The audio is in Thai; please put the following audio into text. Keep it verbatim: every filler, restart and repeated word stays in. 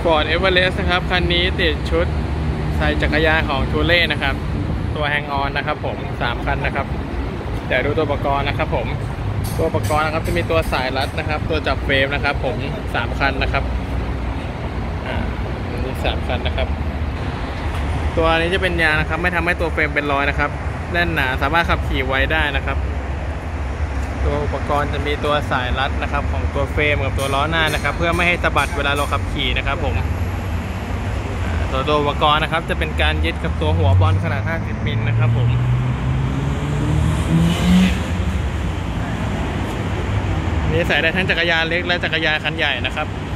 Ford Everest นะครับคันนี้ติดชุดใส่จักรยานของทูเล่นะครับตัวแฮงออนนะครับผมสามคันนะครับเดี๋ยวดูตัวอุปกรณ์นะครับผมตัวอุปกรณ์นะครับจะมีตัวสายรัดนะครับตัวจับเฟรมนะครับผมสามคันนะครับอ่าอันนี้สามคันนะครับตัวนี้จะเป็นยางนะครับไม่ทำให้ตัวเฟรมเป็นรอยนะครับแน่นหนาสามารถขับขี่ไว้ได้นะครับตัวอุปกรณ์จะมีตัวสายรัดนะครับของตัวเฟรมกับตัวล้อหน้านะครับเพื่อไม่ให้สะบัดเวลาเราขับขี่นะครับผมตัวตัวอุปกรณ์นะครับจะเป็นการยึดกับตัวหัวบอลขนาดห้าสิบมิลนะครับผมนี่ใส่ได้ทั้งจักรยานเล็กและจักรยานคันใหญ่นะครับ